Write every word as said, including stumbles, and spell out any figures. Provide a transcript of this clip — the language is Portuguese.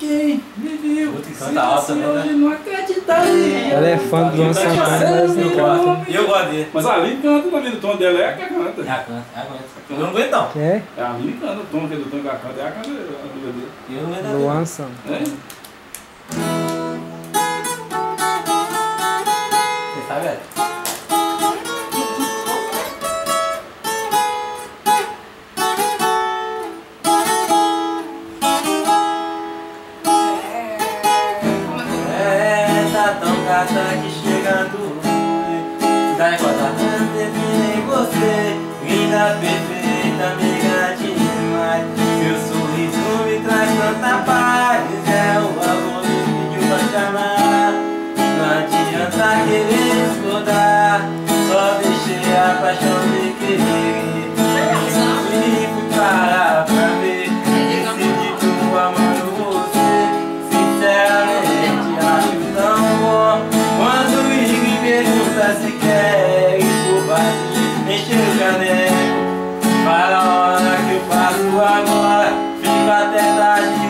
quem me viu. Puta, que canta alta, né? Hoje não acreditaria. Ela é fã do Luan Santana, mas não canta. E eu gosto dele. Mas a Aline canta também, o tom dela é a que canta. É a canta, é a canta. Eu não aguento não. É? É a Aline canta, o tom que é do tom que ela canta, é a canta, a amiga dele. Eu não aguento não. Luan Santana. É? Você sabe, velho? Tá aqui chegando, cidade quadrada, define você, linda, perfeita, amiga demais. Seu sorriso me traz tanta paz, é o amor que pediu pra te amar. Não adianta querer escondar, só deixei a paixão me querer. E fui parar pra ver, decidi tudo amando você. Sinceramente acho tão bom quando me pergunta se quer escovar, encher o caneco. Para a hora que eu faço agora, fico até tarde